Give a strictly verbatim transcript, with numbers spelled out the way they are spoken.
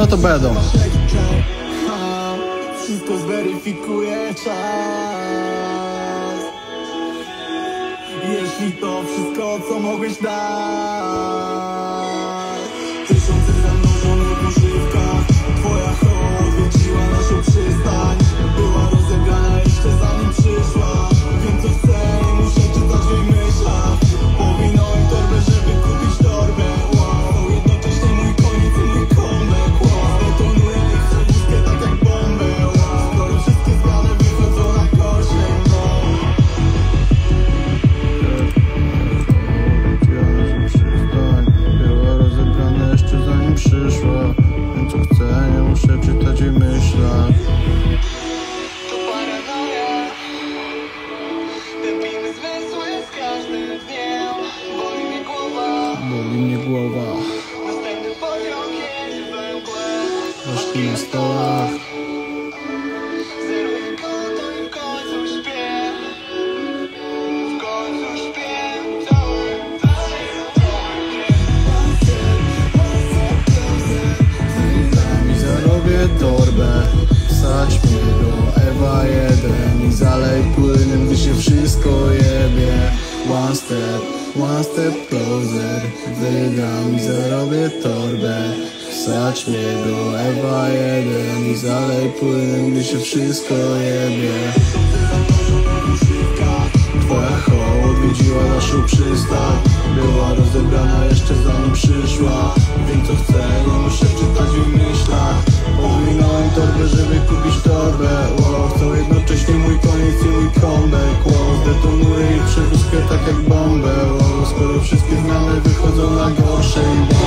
to będą. Wszystko zweryfikuje czas. Jeśli to wszystko, co mogłeś dać. Tysiące zanurzonych w używkach. Twoja hoła odwiedziła naszą przystań. Była rozebrana jeszcze zanim przyszła. Wiem co chcę i muszę czytać w jej myślach. Powinąłem torbę, żeby kupić torbę. Wow, jednocześnie mój koniec i mój comeback. Wow, detonuję ich przewózkę tak jak bombę. Wow, skoro wszystkie zmiany wychodzą na koszem. Była rozebrana jeszcze zanim przyszła. Wiem co chcę, nie muszę czytać jej myślach. To paranoja. Tępimy zmysły z każdym dniem. Boli mnie głowa. Boli mnie głowa. Następny pociąg jedzie we mgłę. Reszki na stołach. Zeruję konto i w końcu śpię. W końcu śpię. Cały, cały, I zarobię torbę. Wsadź mnie do Ewa jeden i zalej płynem, gdy się wszystko jebie. One step, one step closer. Wygram i zarobię torbę. Wsadź mnie do Ewa jeden i zalej płynem, gdy się wszystko jebie. Twoja hoła odwiedziła naszą przystań. Była rozebrana jeszcze zanim przyszła. Wiem co chcę, nie muszę czytać w jej myślach. Powinąłem torbę, żeby kupić torbę. Wow, chcę jednocześnie mój koniec i mój comeback. Wow, zdetonuję ich przewózkę tak jak bombę. Wow, skoro wszystkie zmiany wychodzą na gorsze.